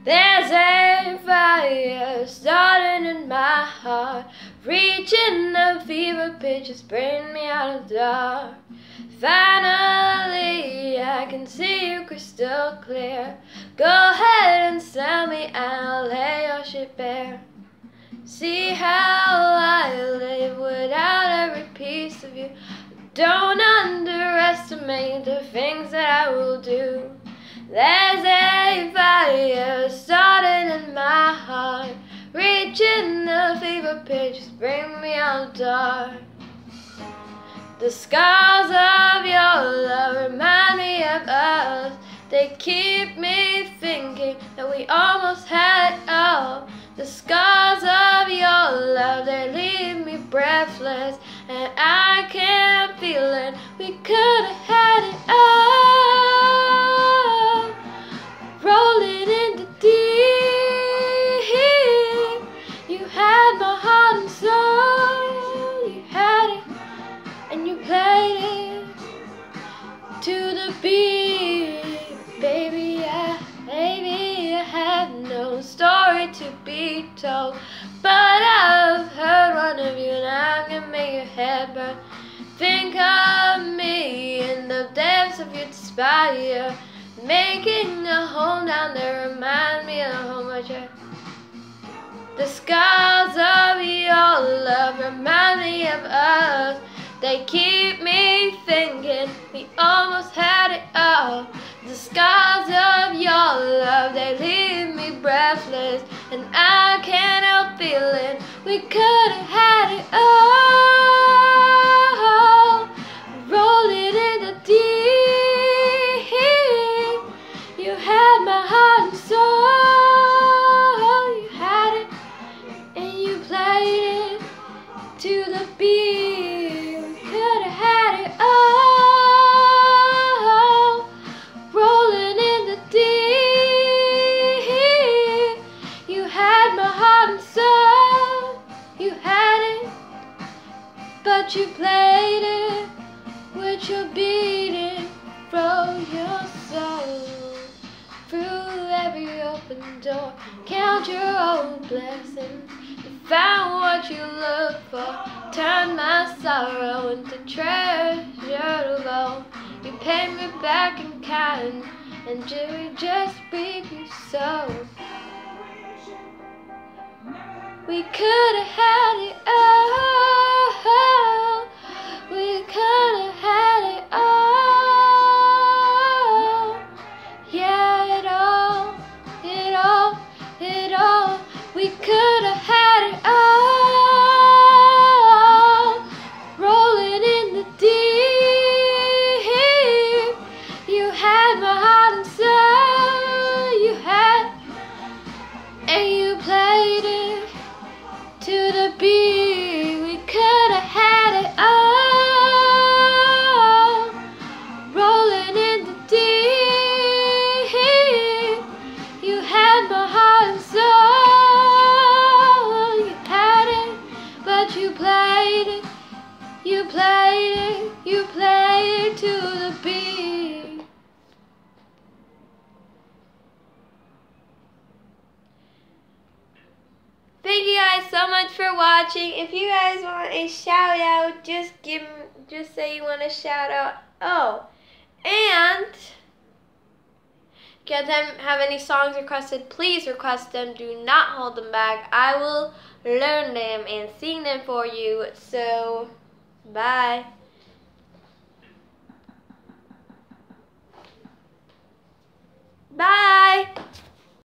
There's a fire starting in my heart, reaching the fever pitch, it's bringing me out of the dark. Finally, I can see you crystal clear. Go ahead and sell me and I'll lay your shit bare. See how I live without every piece of you. Don't underestimate the things that I will do. There's a fire starting in my heart, reaching the fever pitch, bring me out dark. The scars of your love remind me of us. They keep me thinking that we almost had it all. The scars of your love, they leave me breathless, and I can't feel it. We could have had it all. Rolling in the deep, you had my heart and soul. You had it, and you played it to the beat. Baby, I had no story to be told, but I've heard one of you, and I'm gonna make your head burn. Think of me in the depths of your despair, making a home down there, remind me of home I share. The scars of your love remind me of us. They keep me thinking we almost had it all. The scars of your love, they leave me breathless, and I can't help feeling we could have had it all. Rolling in the deep, you had my heart and soul. You had it, and you played it to the beat. Could have had it all. Rolling in the deep, you had my heart and soul. You had it, but you played it with your beating from your soul. Through every open door, count your own blessings. You found what you look for, turned my sorrow into treasure to gold. You paid me back in kind, and you just reap your soul. We could have had it all. We could have had it all. Yeah, it all, it all, it all. We could have had it all. Rolling in the deep, you had my heart and soul. You had, and you played it to the beat. We could have had it all. Rolling in the deep, you had my heart and soul. You had it, but you played it. You played it, you played it to the beat. Thank you guys so much for watching. If you guys want a shout out, just say you want a shout out. Oh, and if you guys have any songs requested, please request them. Do not hold them back. I will learn them and sing them for you. So, bye. Bye.